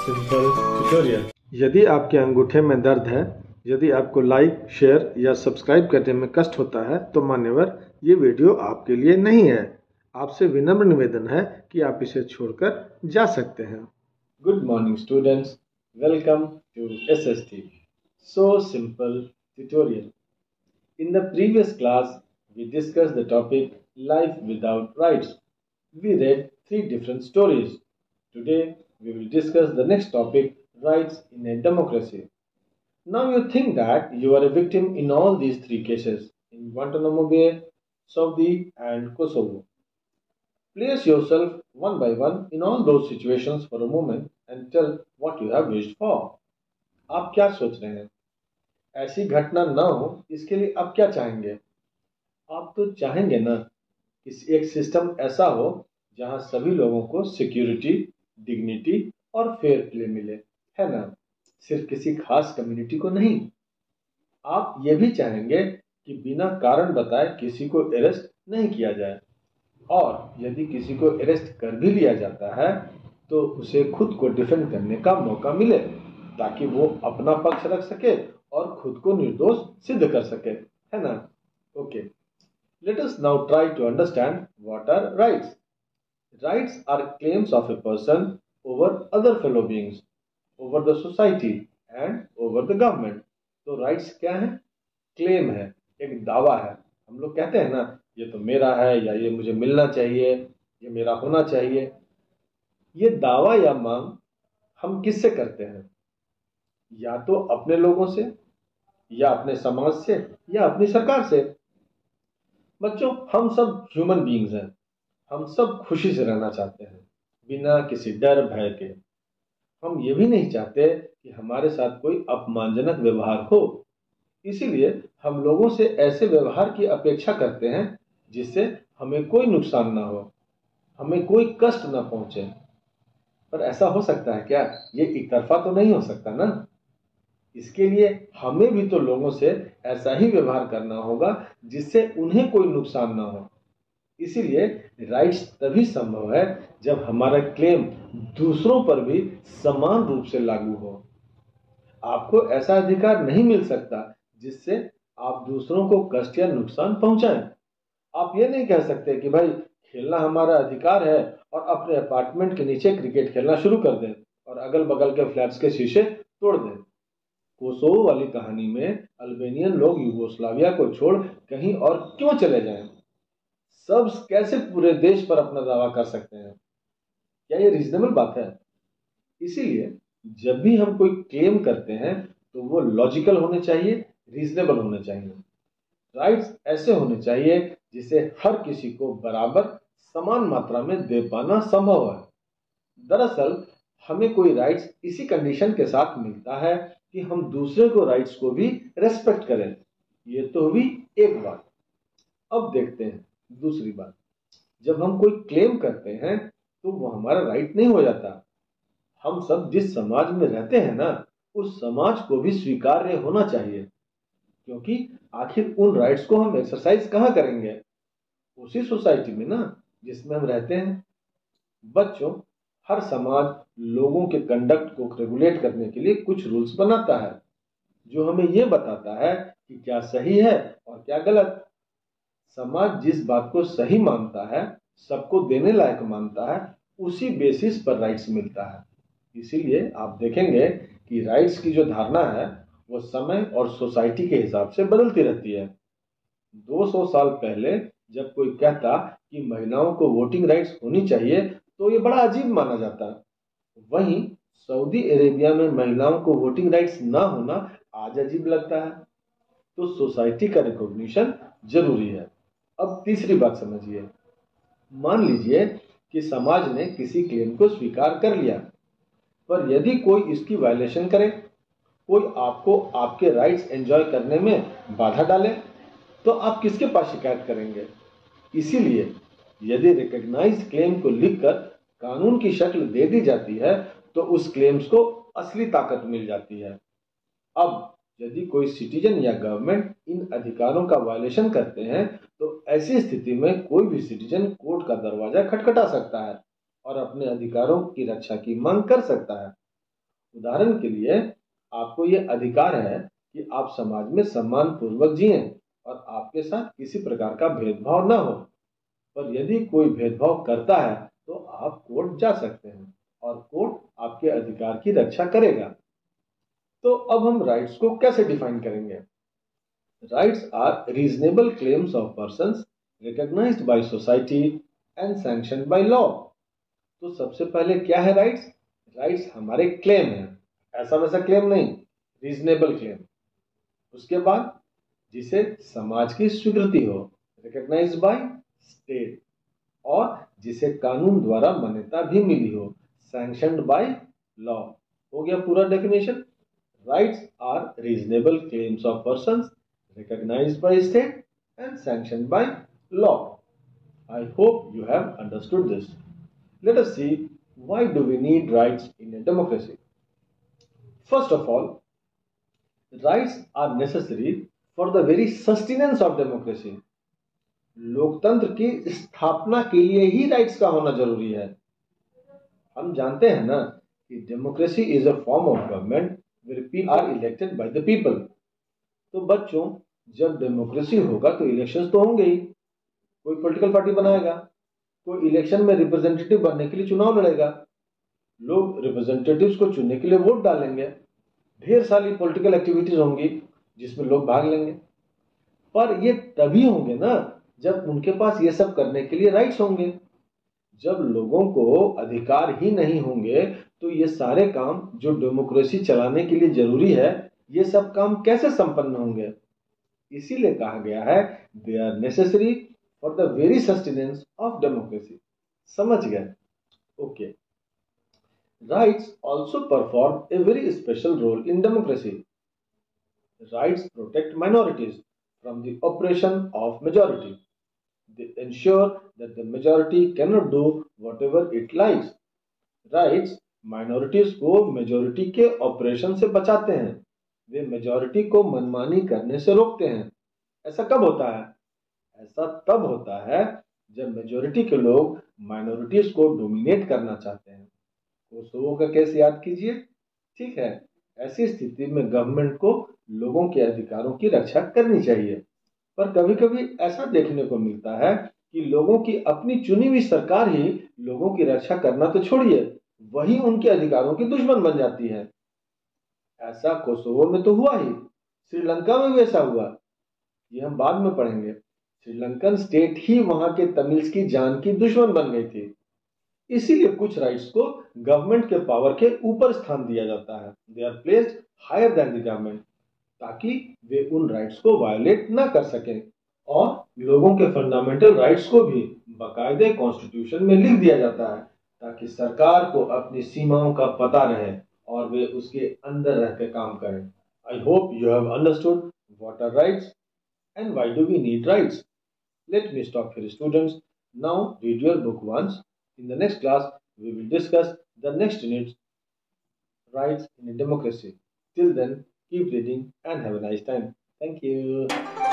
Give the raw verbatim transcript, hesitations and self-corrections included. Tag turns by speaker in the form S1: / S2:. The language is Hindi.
S1: Simple tutorial.
S2: यदि आपके अंगूठे में दर्द है, यदि आपको लाइक, शेयर या सब्सक्राइब करने में कष्ट होता है, तो मान्यवर ये वीडियो आपके लिए नहीं है। आपसे विनम्र निवेदन है कि आप इसे छोड़कर जा सकते हैं।
S1: Good morning, students. Welcome to S S T. So simple tutorial. In the previous class, we discussed the topic Life Without Rights. We read three different stories. Today, we will discuss the next topic, Rights in a Democracy. Now you think that you are a victim in all these three cases, in Guantanamo Bay, Saudi and Kosovo. Place yourself one by one in all those situations for a moment and tell what you have wished for. आप क्या सोच रहे हैं? ऐसी घटना ना हो इसके लिए आप क्या चाहेंगे? आप तो चाहेंगे ना कि एक सिस्टम ऐसा हो जहां सभी लोगों को सिक्योरिटी, डिग्निटी और फेयर प्ले मिले, है ना? सिर्फ किसी खास कम्युनिटी को नहीं। आप ये भी चाहेंगे कि बिना कारण बताए किसी को अरेस्ट नहीं किया जाए, और यदि किसी को अरेस्ट कर भी लिया जाता है तो उसे खुद को डिफेंड करने का मौका मिले, ताकि वो अपना पक्ष रख सके और खुद को निर्दोष सिद्ध कर सके, है ना? Okay, let us now try to understand what are rights. Rights are claims of a person over other fellow beings, over the society and over the government. तो राइट्स क्या है? क्लेम है, एक दावा है। हम लोग कहते हैं ना, ये तो मेरा है, या ये मुझे मिलना चाहिए, ये मेरा होना चाहिए। ये दावा या मांग हम किससे करते हैं? या तो अपने लोगों से, या अपने समाज से, या अपनी सरकार से। बच्चों, हम सब ह्यूमन बीइंग्स हैं। हम सब खुशी से रहना चाहते हैं, बिना किसी डर भय के। हम ये भी नहीं चाहते कि हमारे साथ कोई अपमानजनक व्यवहार हो। इसीलिए हम लोगों से ऐसे व्यवहार की अपेक्षा करते हैं जिससे हमें कोई नुकसान ना हो, हमें कोई कष्ट ना पहुंचे। पर ऐसा हो सकता है क्या? ये एक तरफा तो नहीं हो सकता ना। इसके लिए हमें भी तो लोगों से ऐसा ही व्यवहार करना होगा जिससे उन्हें कोई नुकसान ना हो। इसीलिए राइट्स तभी संभव है जब हमारा क्लेम दूसरों पर भी समान रूप से लागू हो। आपको ऐसा अधिकार नहीं मिल सकता जिससे आप दूसरों को कष्ट या नुकसान पहुंचाएं। आप ये नहीं कह सकते कि भाई खेलना हमारा अधिकार है और अपने अपार्टमेंट के नीचे क्रिकेट खेलना शुरू कर दें और अगल बगल के फ्लैट्स के शीशे तोड़ दें। कोसोवो वाली कहानी में अल्बेनियन लोग यूगोस्लाविया को छोड़ कहीं और क्यों चले जाएं? सब कैसे पूरे देश पर अपना दावा कर सकते हैं? क्या ये रीजनेबल बात है? इसीलिए जब भी हम कोई क्लेम करते हैं तो वो लॉजिकल होने चाहिए, रीजनेबल होने चाहिए। राइट्स ऐसे होने चाहिए जिसे हर किसी को बराबर समान मात्रा में दे पाना संभव है। दरअसल हमें कोई राइट्स इसी कंडीशन के साथ मिलता है कि हम दूसरे को राइट्स को भी रेस्पेक्ट करें। ये तो हुई एक बात। अब देखते हैं दूसरी बात। जब हम कोई क्लेम करते हैं तो वो हमारा राइट नहीं हो जाता। हम सब जिस समाज में रहते हैं ना, उस समाज को भी स्वीकार्य होना चाहिए, क्योंकि आखिर उन राइट्स को हम एक्सरसाइज कहाँ करेंगे? उसी सोसाइटी में ना, जिसमें हम रहते हैं। बच्चों, हर समाज लोगों के कंडक्ट को रेगुलेट करने के लिए कुछ रूल्स बनाता है, जो हमें यह बताता है कि क्या सही है और क्या गलत। समाज जिस बात को सही मानता है, सबको देने लायक मानता है, उसी बेसिस पर राइट्स मिलता है। इसीलिए आप देखेंगे कि राइट्स की जो धारणा है वो समय और सोसाइटी के हिसाब से बदलती रहती है। दो सौ साल पहले जब कोई कहता कि महिलाओं को वोटिंग राइट्स होनी चाहिए तो ये बड़ा अजीब माना जाता। वहीं सऊदी अरेबिया में महिलाओं को वोटिंग राइट्स ना होना आज अजीब लगता है। तो सोसाइटी का रिकॉग्निशन जरूरी है। अब तीसरी बात समझिए। मान लीजिए कि समाज ने किसी क्लेम को स्वीकार कर लिया, पर यदि कोई इसकी वायलेशन करे, कोई आपको आपके राइट्स एंजॉय करने में बाधा डाले, तो आप किसके पास शिकायत करेंगे? इसीलिए यदि रिकॉग्नाइज्ड क्लेम को लिखकर कानून की शक्ल दे दी जाती है तो उस क्लेम्स को असली ताकत मिल जाती है। अब यदि कोई सिटीजन या गवर्नमेंट इन अधिकारों का वायलेशन करते हैं तो ऐसी स्थिति में कोई भी सिटीजन कोर्ट का दरवाजा खटखटा सकता है और अपने अधिकारों की रक्षा की मांग कर सकता है। उदाहरण के लिए आपको यह अधिकार है कि आप समाज में सम्मान पूर्वक जिएं और आपके साथ किसी प्रकार का भेदभाव न हो। पर यदि कोई भेदभाव करता है तो आप कोर्ट जा सकते हैं और कोर्ट आपके अधिकार की रक्षा करेगा। तो अब हम राइट्स को कैसे डिफाइन करेंगे? Rights are reasonable claims of persons recognized by society and sanctioned by law. तो सबसे पहले क्या है राइट्स? राइट्स हमारे क्लेम है, ऐसा वैसा क्लेम नहीं, रीजनेबल क्लेम। उसके बाद जिसे समाज की स्वीकृति हो, रिकॉग्नाइज्ड बाय स्टेट, और जिसे कानून द्वारा मान्यता भी मिली हो, सैंक्शनड बाय लॉ। हो गया पूरा definition. Rights are reasonable claims of persons recognized by state and sanctioned by law. I hope you have understood this. Let us see, why do we need rights in a democracy? First of all, rights are necessary for the very sustenance of democracy. लोकतंत्र की स्थापना के लिए ही राइट्स का होना जरूरी है। हम जानते हैं ना कि democracy is a form of government where people are elected by the people. तो बच्चों, जब डेमोक्रेसी होगा तो इलेक्शंस तो होंगे ही। कोई पॉलिटिकल पार्टी बनाएगा, कोई इलेक्शन में रिप्रेजेंटेटिव बनने के लिए चुनाव लड़ेगा, लोग रिप्रेजेंटेटिव्स को चुनने के लिए वोट डालेंगे, ढेर सारी पॉलिटिकल एक्टिविटीज होंगी जिसमें लोग भाग लेंगे। पर ये तभी होंगे ना जब उनके पास ये सब करने के लिए राइट्स होंगे। जब लोगों को अधिकार ही नहीं होंगे तो ये सारे काम जो डेमोक्रेसी चलाने के लिए जरूरी है, ये सब काम कैसे संपन्न होंगे? इसीलिए कहा गया है they are necessary for the very sustenance of democracy. समझ गए? Okay. Rights also perform a very special role in democracy. Rights protect minorities from the operation of majority. They ensure that the majority cannot do whatever it likes. Rights minorities को majority के ऑपरेशन से बचाते हैं। वे majority को मनमानी करने से रोकते हैं। ऐसा कब होता है? ऐसा तब होता है जब majority के लोग minorities को डोमिनेट करना चाहते हैं। कोसोवो का केस याद कीजिए। ठीक है, ऐसी स्थिति में गवर्नमेंट को लोगों के अधिकारों की रक्षा करनी चाहिए। पर कभी कभी ऐसा देखने को मिलता है कि लोगों की अपनी चुनी हुई सरकार ही लोगों की रक्षा करना तो छोड़िए, वही उनके अधिकारों की दुश्मन बन जाती है। ऐसा कोसोवो में तो हुआ ही, श्रीलंका में भी ऐसा हुआ। ये हम बाद में पढ़ेंगे। श्रीलंकन स्टेट ही वहां के तमिल्स की जान की दुश्मन बन गई थी। इसीलिए कुछ राइट्स को गवर्नमेंट के पावर के ऊपर स्थान दिया जाता है। They are placed higher than the government, ताकि वे उन राइट्स को वायलेट ना कर सकें। और लोगों के फंडामेंटल राइट्स को भी बाकायदे कॉन्स्टिट्यूशन में लिख दिया जाता है, ताकि सरकार को अपनी सीमाओं का पता रहे और वे उसके अंदर रह के काम करें। I hope you have understood what are rights and why do we need rights. Let me stop here students. Now read your book once. In the next class, we will discuss the next unit, rights in a democracy. Till then, keep reading and have a nice time. Thank you.